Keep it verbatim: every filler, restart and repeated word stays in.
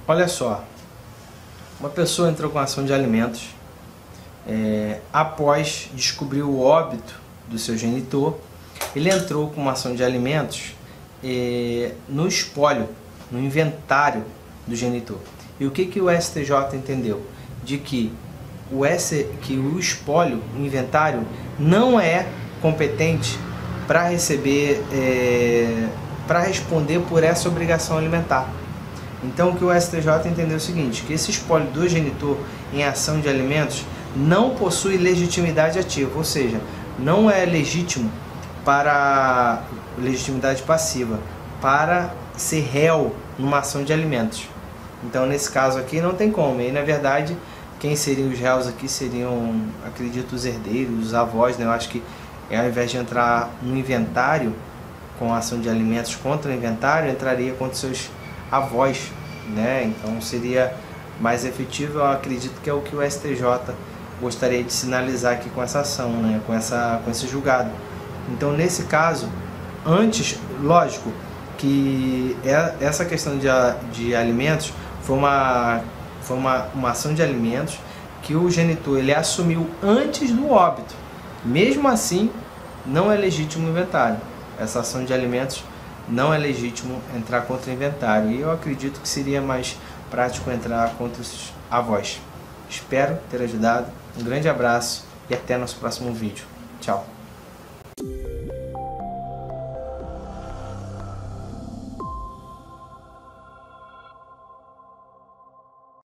Olha só, uma pessoa entrou com ação de alimentos é, após descobrir o óbito do seu genitor. Ele entrou com uma ação de alimentos é, no espólio, no inventário do genitor. E o que, que o S T J entendeu? De que o, S, que o espólio, o inventário, não é competente para receber, é, para responder por essa obrigação alimentar. Então o que o S T J entendeu é o seguinte, que esse espólio do genitor em ação de alimentos não possui legitimidade ativa, ou seja, não é legítimo para legitimidade passiva, para ser réu numa ação de alimentos. Então nesse caso aqui não tem como, e na verdade quem seriam os réus aqui seriam, acredito, os herdeiros, os avós, né? Eu acho que ao invés de entrar no inventário com a ação de alimentos contra o inventário, entraria contra seus avós, né? Então seria mais efetivo. Eu acredito que é o que o S T J gostaria de sinalizar aqui com essa ação, né? Com essa, com esse julgado. Então nesse caso, antes, lógico que essa questão de, de alimentos foi uma foi uma, uma ação de alimentos que o genitor ele assumiu antes do óbito. Mesmo assim, não é legítimo o inventário. Essa ação de alimentos não é legítimo entrar contra o inventário. E eu acredito que seria mais prático entrar contra os avós. Espero ter ajudado. Um grande abraço e até nosso próximo vídeo. Tchau.